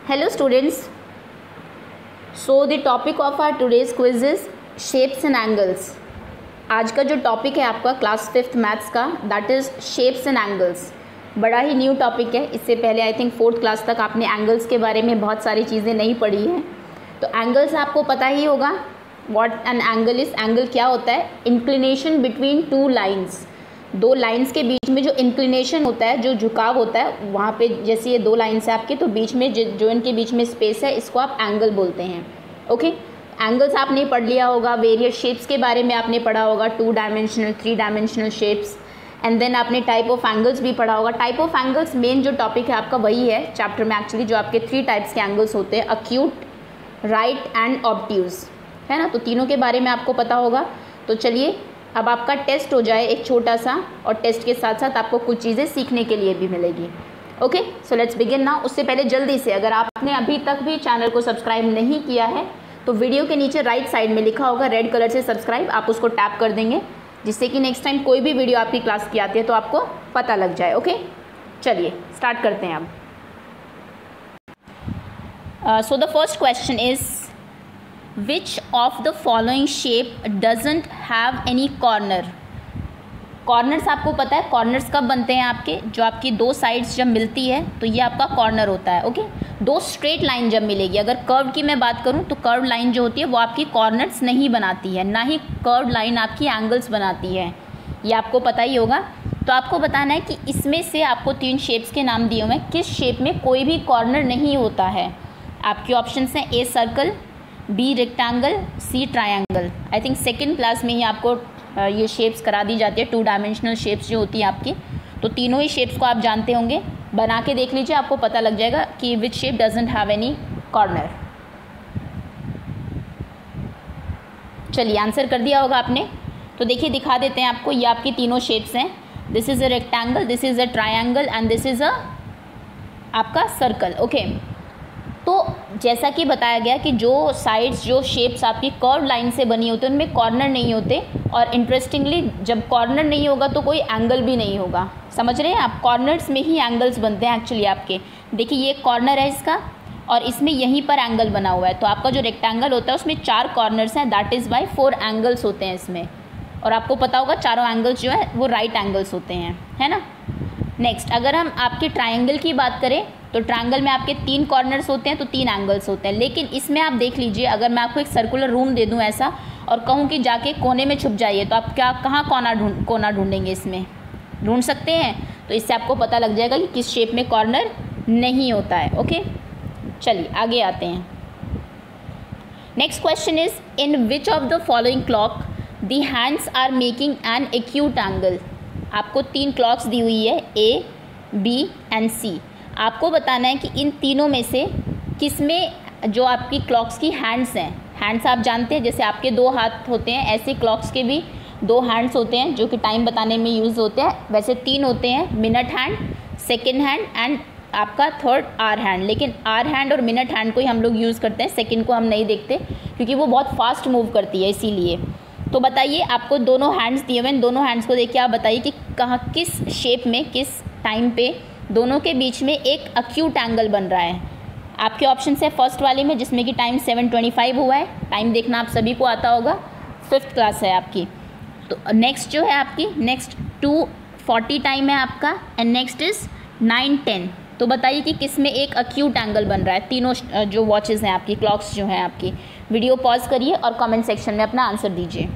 Hello students. So the topic of our today's quiz is shapes and angles. आज का जो topic है आपका क्लास 5th मैथ्स का that is shapes and angles. बड़ा ही न्यू टॉपिक है. इससे पहले आई थिंक 4th क्लास तक आपने एंगल्स के बारे में बहुत सारी चीज़ें नहीं पढ़ी हैं. तो एंगल्स आपको पता ही होगा. What an angle is. Angle क्या होता है? Inclination between two lines. दो लाइंस के बीच में जो इंक्लिनेशन होता है, जो झुकाव होता है, वहाँ पे जैसे ये दो लाइन्स है आपकी, तो बीच में जो इनके बीच में स्पेस है इसको आप एंगल बोलते हैं. ओके. एंगल्स आपने पढ़ लिया होगा. वेरियस शेप्स के बारे में आपने पढ़ा होगा, 2 dimensional 3 dimensional shapes. And then आपने टाइप ऑफ एंगल्स भी पढ़ा होगा. टाइप ऑफ एंगल्स मेन जो टॉपिक है आपका वही है चैप्टर में एक्चुअली, जो आपके 3 टाइप्स के एंगल्स होते हैं, अक्यूट, राइट एंड ऑब्ट्यूज, है ना. तो तीनों के बारे में आपको पता होगा. तो चलिए अब आपका टेस्ट हो जाए एक छोटा सा, और टेस्ट के साथ साथ आपको कुछ चीज़ें सीखने के लिए भी मिलेगी. Okay, so let's begin now. उससे पहले जल्दी से, अगर आपने अभी तक भी चैनल को सब्सक्राइब नहीं किया है तो वीडियो के नीचे राइट साइड में लिखा होगा रेड कलर से सब्सक्राइब, आप उसको टैप कर देंगे, जिससे कि नेक्स्ट टाइम कोई भी वीडियो आपकी क्लास की आती है तो आपको पता लग जाए. ओके, चलिए स्टार्ट करते हैं अब. So the first question is Which of the following shape doesn't have any corner? Corners आपको पता है कॉर्नर्स कब बनते हैं आपके, जो आपकी दो साइड्स जब मिलती है तो ये आपका कॉर्नर होता है. ओके. दो स्ट्रेट लाइन जब मिलेगी, अगर कर्व की मैं बात करूँ तो कर्व लाइन जो होती है वो आपकी कॉर्नर्स नहीं बनाती है, ना ही कर्व लाइन आपकी एंगल्स बनाती है. ये आपको पता ही होगा. तो आपको बताना है कि इसमें से आपको 3 शेप्स के नाम दिए हुए हैं, किस शेप में कोई भी कॉर्नर नहीं होता है. आपके ऑप्शंस हैं A circle, B rectangle, C triangle. I think second class में ही आपको ये शेप्स करा दी जाती है, 2 डायमेंशनल शेप्स जो होती है आपकी. तो तीनों ही शेप्स को आप जानते होंगे. बना के देख लीजिए, आपको पता लग जाएगा कि which shape doesn't have any corner. चलिए आंसर कर दिया होगा आपने. तो देखिए दिखा देते हैं आपको. ये आपकी तीनों शेप्स हैं. This is a rectangle, this is a triangle and this is a आपका सर्कल. ओके. तो जैसा कि बताया गया कि जो साइड्स, जो शेप्स आपकी कर्व लाइन से बनी होती है उनमें कॉर्नर नहीं होते. और इंटरेस्टिंगली जब कॉर्नर नहीं होगा तो कोई एंगल भी नहीं होगा. समझ रहे हैं आप? कॉर्नर्स में ही एंगल्स बनते हैं एक्चुअली आपके. देखिए ये कॉर्नर है इसका, और इसमें यहीं पर एंगल बना हुआ है. तो आपका जो रेक्टेंगल होता है उसमें 4 कॉर्नर्स हैं, दैट इज़ वाई 4 एंगल्स होते हैं इसमें. और आपको पता होगा चारों एंगल्स जो है वो राइट एंगल्स होते हैं, है ना. नेक्स्ट, अगर हम आपके ट्रायंगल की बात करें तो ट्रायंगल में आपके 3 कॉर्नर्स होते हैं, तो 3 एंगल्स होते हैं. लेकिन इसमें आप देख लीजिए, अगर मैं आपको एक सर्कुलर रूम दे दूं ऐसा और कहूं कि जाके कोने में छुप जाइए, तो आप कहाँ कोना ढूंढेंगे? इसमें ढूंढ सकते हैं. तो इससे आपको पता लग जाएगा कि किस शेप में कॉर्नर नहीं होता है. ओके, चलिए आगे आते हैं. Next question is in which of the following clock the hands are making an acute angle. आपको 3 क्लॉक्स दी हुई है, ए, बी एंड सी. आपको बताना है कि इन तीनों में से किस में जो आपकी क्लॉक्स की हैंड्स हैं. हैंड्स आप जानते हैं, जैसे आपके 2 हाथ होते हैं, ऐसे क्लॉक्स के भी 2 हैंड्स होते हैं जो कि टाइम बताने में यूज़ होते हैं. वैसे 3 होते हैं, minute hand, second hand and आपका थर्ड आर हैंड. लेकिन आर हैंड और मिनट हैंड को ही हम लोग यूज़ करते हैं, सेकेंड को हम नहीं देखते क्योंकि वो बहुत फास्ट मूव करती है इसीलिए. तो बताइए, आपको दोनों हैंड्स दिए हुए हैं, दोनों हैंड्स को देखिए आप बताइए कि कहाँ किस शेप में किस टाइम पे दोनों के बीच में एक अक्यूट एंगल बन रहा है. आपके ऑप्शन है फर्स्ट वाले में जिसमें कि टाइम 7:25 हुआ है. टाइम देखना आप सभी को आता होगा, 5th क्लास है आपकी. तो नेक्स्ट जो है आपकी, नेक्स्ट 2:40 टाइम है आपका, एंड नेक्स्ट इज़ 9:10. तो बताइए कि किस में एक अक्यूट एंगल बन रहा है. तीनों जो वॉचेस हैं आपकी, क्लॉक्स जो हैं आपकी. वीडियो पॉज करिए और कमेंट सेक्शन में अपना आंसर दीजिए.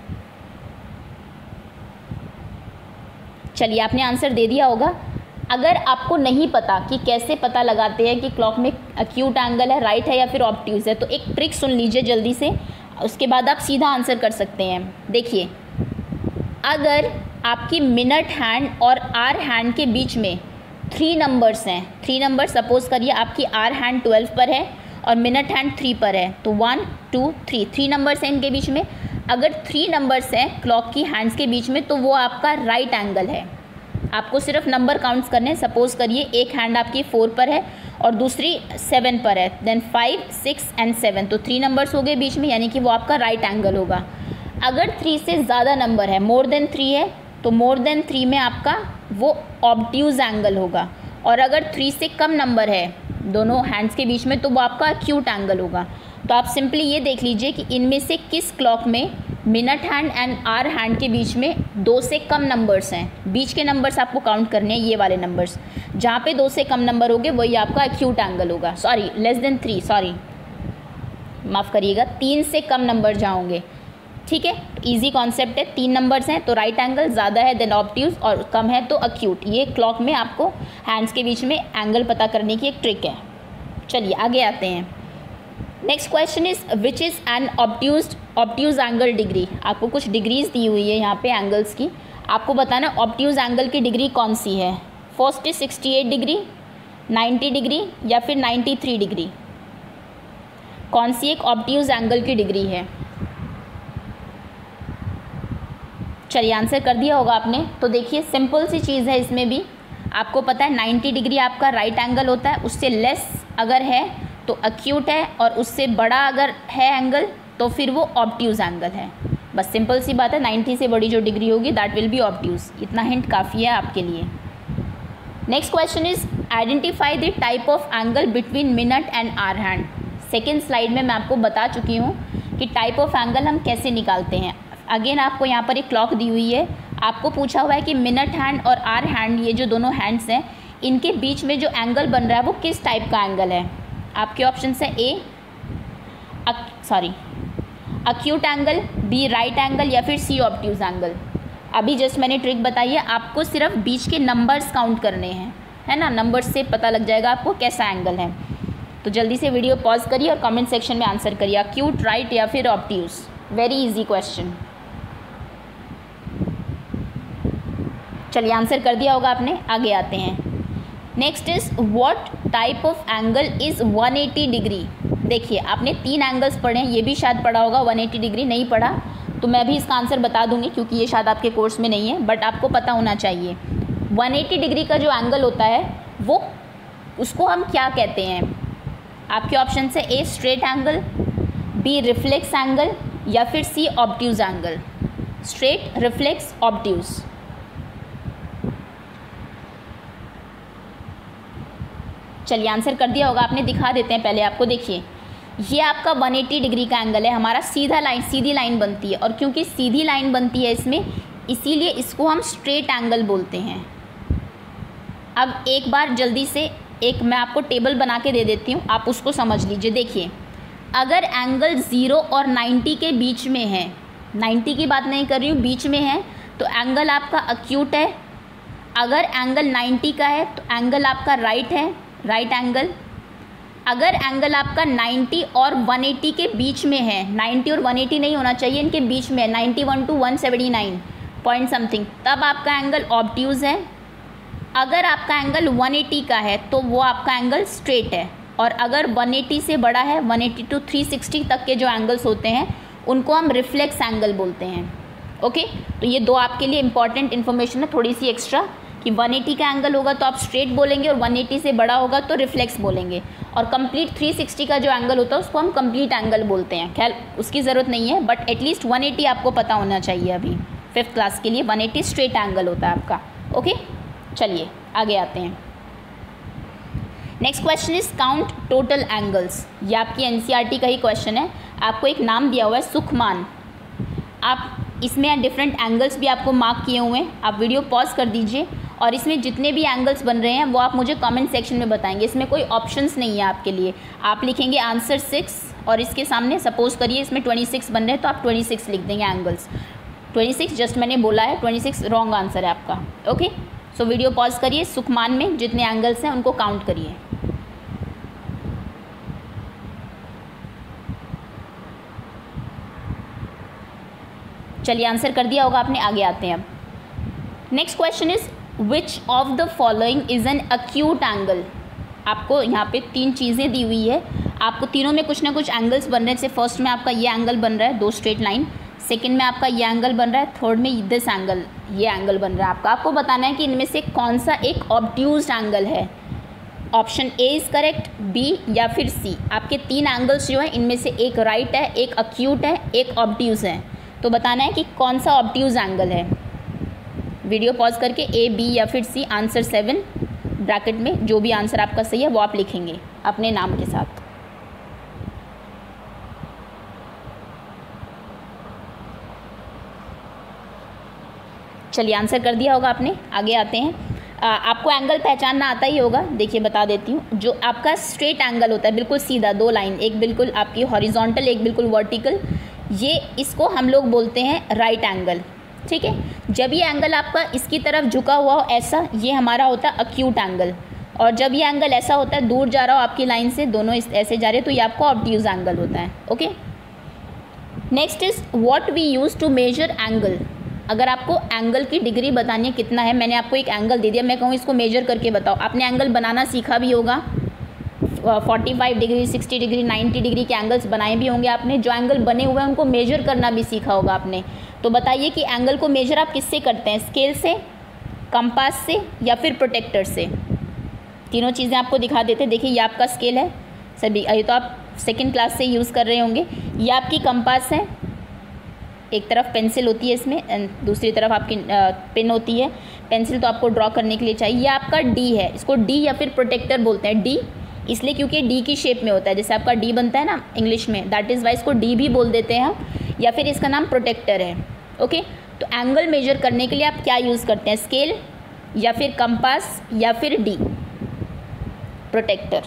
चलिए आपने आंसर दे दिया होगा. अगर आपको नहीं पता कि कैसे पता लगाते हैं कि क्लॉक में अक्यूट एंगल है, राइट है या फिर ऑब्ट्यूज है, तो एक ट्रिक सुन लीजिए जल्दी से, उसके बाद आप सीधा आंसर कर सकते हैं. देखिए, अगर आपकी मिनट हैंड और आर हैंड के बीच में 3 नंबर्स हैं, 3 नंबर सपोज करिए आपकी आर हैंड 12 पर है और मिनट हैंड 3 पर है, तो 1 2 3 नंबर्स हैं इनके बीच में. अगर 3 नंबर्स हैं क्लॉक की हैंड्स के बीच में तो वो आपका राइट एंगल है. आपको सिर्फ नंबर काउंट्स करने. सपोज करिए एक हैंड आपकी 4 पर है और दूसरी 7 पर है, देन 5 6 एंड 7, तो 3 नंबर्स हो गए बीच में, यानी कि वो आपका राइट एंगल होगा. अगर 3 से ज़्यादा नंबर है, मोर देन 3 है, तो मोर देन 3 में आपका वो ऑब्ट्यूज एंगल होगा. और अगर 3 से कम नंबर है दोनों हैंड्स के बीच में, तो वो आपका एक्यूट एंगल होगा। तो आप सिंपली ये देख लीजिए कि इनमें से किस क्लॉक में minute hand and hour hand के बीच में 2 से कम नंबर्स हैं। बीच के नंबर्स आपको काउंट करने हैं, ये वाले नंबर्स। जहाँ पे 2 से कम नंबर होंगे वही आपका एक्यूट एंगल होगा। सॉरी, लेस देन 3, सॉरी माफ़ करिएगा, 3 से कम नंबर जहाँ होंगे। ठीक है, इजी कॉन्सेप्ट है। 3 नंबर्स हैं तो राइट एंगल ज़्यादा है देन ऑब्ट्यूज, और कम है तो एक्यूट। ये क्लॉक में आपको हैंड्स के बीच में एंगल पता करने की एक ट्रिक है। चलिए आगे आते हैं। Next question is which is an obtuse angle degree. आपको कुछ डिग्रीज दी हुई है यहाँ पे एंगल्स की, आपको बताना ऑब्ट्यूज एंगल की डिग्री कौन सी है। फर्स्ट इज 68 डिग्री, 90 डिग्री या फिर 93 डिग्री। कौन सी एक ऑब्ट्यूज एंगल की डिग्री है? चलिए आंसर कर दिया होगा आपने। तो देखिए सिंपल सी चीज़ है, इसमें भी आपको पता है 90 डिग्री आपका राइट एंगल होता है, उससे लेस अगर है तो एक्यूट है, और उससे बड़ा अगर है एंगल तो फिर वो ऑब्ट्यूज एंगल है। बस सिंपल सी बात है, 90 से बड़ी जो डिग्री होगी दैट विल बी ऑब्ट्यूज। इतना हिंट काफ़ी है आपके लिए। Next question is identify the type of angle between minute and hour hand. Second slide में मैं आपको बता चुकी हूँ कि टाइप ऑफ एंगल हम कैसे निकालते हैं। अगेन आपको यहाँ पर एक क्लॉक दी हुई है, आपको पूछा हुआ है कि मिनट हैंड और आवर हैंड, ये जो दोनों हैंड्स हैं, इनके बीच में जो एंगल बन रहा है वो किस टाइप का एंगल है। आपके ऑप्शन है A acute angle, B right angle या फिर सी ऑब्ट्यूज एंगल। अभी जस्ट मैंने ट्रिक बताई है, आपको सिर्फ बीच के नंबर्स काउंट करने हैं, है ना। नंबर्स से पता लग जाएगा आपको कैसा एंगल है। तो जल्दी से वीडियो पॉज करिए और कमेंट सेक्शन में आंसर करिए, एक्यूट, राइट या फिर ऑब्ट्यूज। Very easy question. चलिए आंसर कर दिया होगा आपने, आगे आते हैं। Next is what type of angle is 180 degree. देखिए आपने 3 एंगल्स पढ़े हैं, ये भी शायद पढ़ा होगा, 180 डिग्री नहीं पढ़ा तो मैं भी इसका आंसर बता दूंगी क्योंकि ये शायद आपके कोर्स में नहीं है, बट आपको पता होना चाहिए। 180 डिग्री का जो एंगल होता है वो, उसको हम क्या कहते हैं। आपके ऑप्शन से A straight angle, B reflex angle या फिर C obtuse angle. Straight, reflex, obtuse. चलिए आंसर कर दिया होगा आपने, दिखा देते हैं पहले आपको। देखिए ये आपका 180 डिग्री का एंगल है, हमारा सीधी लाइन बनती है, और क्योंकि सीधी लाइन बनती है इसमें, इसीलिए इसको हम स्ट्रेट एंगल बोलते हैं। अब एक बार जल्दी से एक मैं आपको टेबल बना के दे देती हूँ, आप उसको समझ लीजिए। देखिए अगर एंगल 0 और 90 के बीच में है, 90 की बात नहीं कर रही हूँ, बीच में है, तो एंगल आपका एक्यूट है। अगर एंगल 90 का है तो एंगल आपका राइट है, राइट एंगल। अगर एंगल आपका 90 और 180 के बीच में है, 90 और 180 नहीं होना चाहिए, इनके बीच में है 91 to 179 पॉइंट समथिंग, तब आपका एंगल ऑब्ट्यूज है। अगर आपका एंगल 180 का है तो वो आपका एंगल स्ट्रेट है, और अगर 180 से बड़ा है, 180 to 360 तक के जो एंगल्स होते हैं उनको हम रिफ्लेक्स एंगल बोलते हैं। ओके, तो ये 2 आपके लिए इंपॉर्टेंट इन्फॉर्मेशन है, थोड़ी सी एक्स्ट्रा, कि 180 का एंगल होगा तो आप स्ट्रेट बोलेंगे और 180 से बड़ा होगा तो रिफ्लेक्स बोलेंगे, और कंप्लीट 360 का जो एंगल होता है उसको हम कंप्लीट एंगल बोलते हैं। खैर उसकी ज़रूरत नहीं है, बट एटलीस्ट 180 आपको पता होना चाहिए। अभी 5th क्लास के लिए 180 स्ट्रेट एंगल होता है आपका। ओके, चलिए आगे आते हैं। Next question is count total angles. ये आपकी एनसीईआरटी का ही क्वेश्चन है। आपको एक नाम दिया हुआ है सुखमान, आप इसमें डिफरेंट एंगल्स भी आपको मार्क किए हुए हैं। आप वीडियो पॉज कर दीजिए और इसमें जितने भी एंगल्स बन रहे हैं वो आप मुझे कमेंट सेक्शन में बताएंगे। इसमें कोई ऑप्शंस नहीं है आपके लिए, आप लिखेंगे आंसर 6 और इसके सामने सपोज करिए इसमें 26 बन रहे हैं तो आप 26 लिख देंगे एंगल्स। 26 जस्ट मैंने बोला है, 26 रॉन्ग आंसर है आपका। ओके, सो वीडियो पॉज करिए, सुखमान में जितने एंगल्स हैं उनको काउंट करिए। चलिए आंसर कर दिया होगा आपने, आगे आते हैं अब। Next question is which of the following is an acute angle. आपको यहाँ पे 3 चीज़ें दी हुई है, आपको तीनों में कुछ ना कुछ एंगल्स बन रहे हैं। जैसे फर्स्ट में आपका ये एंगल बन रहा है, 2 स्ट्रेट लाइन, सेकंड में आपका ये एंगल बन रहा है, थर्ड में दिस एंगल, ये एंगल बन रहा है आपका। आपको बताना है कि इनमें से कौन सा एक ऑब्ट्यूज एंगल है। Option A is correct, B या फिर सी। आपके 3 एंगल्स जो हैं इनमें से एक राइट है, एक एक्यूट है, एक ऑब्ट्यूज है। तो बताना है कि कौन सा ऑब्ट्यूज एंगल है। वीडियो पॉज करके ए, बी या फिर सी। आंसर 7, ब्रैकेट में जो भी आंसर आपका सही है वो आप लिखेंगे अपने नाम के साथ। चलिए आंसर कर दिया होगा आपने, आगे आते हैं। आपको एंगल पहचानना आता ही होगा, देखिए बता देती हूँ। जो आपका स्ट्रेट एंगल होता है, बिल्कुल सीधा, दो लाइन, एक बिल्कुल आपकी हॉरिजॉन्टल, एक बिल्कुल वर्टिकल, ये इसको हम लोग बोलते हैं राइट एंगल, ठीक है। जब ये एंगल आपका इसकी तरफ झुका हुआ हो ऐसा, ये हमारा होता है अक्यूट एंगल। और जब ये एंगल ऐसा होता है, दूर जा रहा हो आपकी लाइन से, दोनों ऐसे जा रहे हैं, तो ये आपका ऑब्ट्यूज एंगल होता है। Okay, next is what we use to measure angle. अगर आपको एंगल की डिग्री बतानी है कितना है, मैंने आपको एक एंगल दे दिया, मैं कहूँ इसको मेजर करके बताओ। आपने एंगल बनाना सीखा भी होगा, 45 डिग्री, 60 डिग्री, 90 डिग्री के एंगल्स बनाए भी होंगे आपने। जो एंगल बने हुए हैं उनको मेजर करना भी सीखा होगा आपने। तो बताइए कि एंगल को मेजर आप किससे करते हैं, स्केल से, कंपास से, या फिर प्रोटेक्टर से। तीनों चीज़ें आपको दिखा देते हैं। देखिए ये आपका स्केल है सभी, ये तो आप सेकेंड क्लास से यूज़ कर रहे होंगे। ये आपकी कंपास है, एक तरफ पेंसिल होती है इसमें एंड दूसरी तरफ आपकी पेन होती है। पेंसिल तो आपको ड्रॉ करने के लिए चाहिए। ये आपका डी है, इसको डी या फिर प्रोटेक्टर बोलते हैं। डी इसलिए क्योंकि डी की शेप में होता है, जैसे आपका डी बनता है ना इंग्लिश में, दैट इज़ वाई इसको डी भी बोल देते हैं हम, या फिर इसका नाम प्रोटेक्टर है। ओके, तो एंगल मेजर करने के लिए आप क्या यूज़ करते हैं, स्केल या फिर कंपास या फिर डी, प्रोटेक्टर।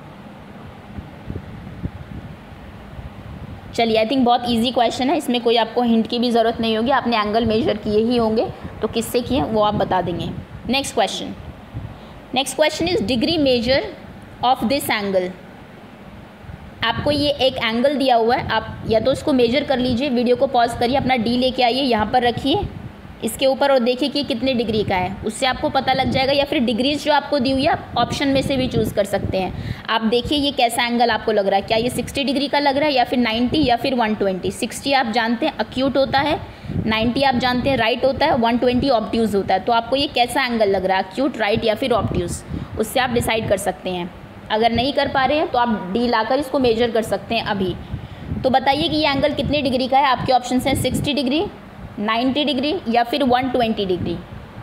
चलिए, आई थिंक बहुत इजी क्वेश्चन है, इसमें कोई आपको हिंट की भी ज़रूरत नहीं होगी, आपने एंगल मेजर किए ही होंगे, तो किससे किए वो आप बता देंगे। Next question is degree measure of this angle. आपको ये एक एंगल दिया हुआ है, आप या तो इसको मेजर कर लीजिए, वीडियो को पॉज करिए, अपना डी लेके आइए, यहाँ पर रखिए इसके ऊपर और देखिए कि कितने डिग्री का है, उससे आपको पता लग जाएगा। या फिर डिग्रीज जो आपको दी हुई है आप ऑप्शन में से भी चूज़ कर सकते हैं। आप देखिए ये कैसा एंगल आपको लग रहा है, क्या ये 60 डिग्री का लग रहा है या फिर 90 या फिर 120। 60 आप जानते हैं अक्यूट होता है, 90 आप जानते हैं राइट होता है, 120 ऑब्ट्यूज होता है। तो आपको ये कैसा एंगल लग रहा है, अक्यूट, राइट या फिर ऑब्ट्यूज, उससे आप डिसाइड कर सकते हैं। अगर नहीं कर पा रहे हैं तो आप डी लाकर इसको मेजर कर सकते हैं अभी। तो बताइए कि ये एंगल कितने डिग्री का है। आपके ऑप्शन हैं 60 डिग्री, 90 डिग्री या फिर 120 डिग्री।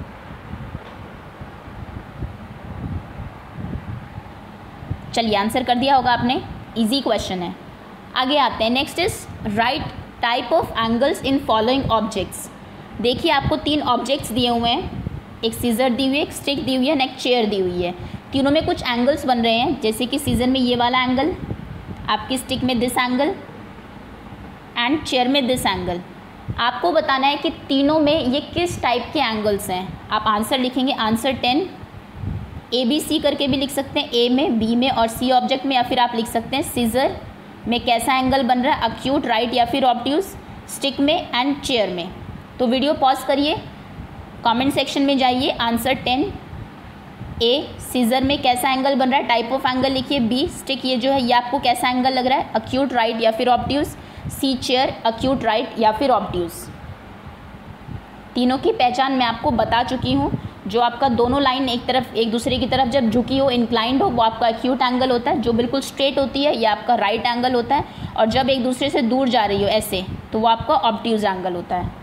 चलिए आंसर कर दिया होगा आपने, इजी क्वेश्चन है। आगे आते हैं, next is right type of angles in following objects. देखिए आपको 3 ऑब्जेक्ट्स दिए हुए हैं, एक सीजर दी हुई है, एक स्टिक दी हुई है, एक चेयर दी हुई है। तीनों में कुछ एंगल्स बन रहे हैं, जैसे कि सीजर में ये वाला एंगल, आपकी स्टिक में दिस एंगल एंड चेयर में दिस एंगल। आपको बताना है कि तीनों में ये किस टाइप के एंगल्स हैं। आप आंसर लिखेंगे, आंसर 10 ABC करके भी लिख सकते हैं, A में, B में और C ऑब्जेक्ट में, या फिर आप लिख सकते हैं सीजर में कैसा एंगल बन रहा है, अक्यूट, राइट या फिर ऑब्ट्यूज, स्टिक में एंड चेयर में। तो वीडियो पॉज करिए, कमेंट सेक्शन में जाइए, आंसर 10 A सीजर में कैसा एंगल बन रहा है, टाइप ऑफ एंगल लिखिए। B स्टिक, ये जो है ये आपको कैसा एंगल लग रहा है, अक्यूट, राइट या फिर obtuse. C chair, acute, right या फिर ऑब्ट्यूज। तीनों की पहचान मैं आपको बता चुकी हूँ। जो आपका दोनों लाइन एक तरफ एक दूसरे की तरफ जब झुकी हो, इंक्लाइंड हो, वो आपका अक्यूट एंगल होता है। जो बिल्कुल स्ट्रेट होती है ये आपका राइट एंगल होता है, और जब एक दूसरे से दूर जा रही हो ऐसे, तो वो आपका ऑब्ट्यूज एंगल होता है।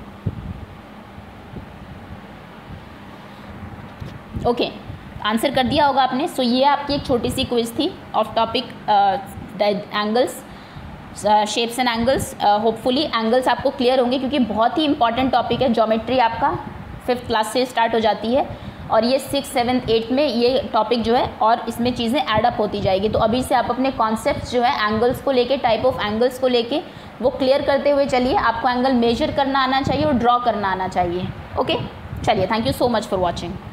ओके, आंसर कर दिया होगा आपने। सो ये आपकी एक छोटी सी क्विज थी of topic angles, shapes and angles. Hopefully angles आपको क्लियर होंगे, क्योंकि बहुत ही इंपॉर्टेंट टॉपिक है। ज्योमेट्री आपका 5th क्लास से स्टार्ट हो जाती है, और ये 6th, 7th, 8th में ये टॉपिक जो है, और इसमें चीज़ें एडअप होती जाएगी। तो अभी से आप अपने कॉन्सेप्ट्स जो है एंगल्स को लेके, टाइप ऑफ एंगल्स को लेके, वो क्लियर करते हुए चलिए। आपको एंगल मेजर करना आना चाहिए और ड्रॉ करना आना चाहिए। ओके, चलिए, thank you so much for watching.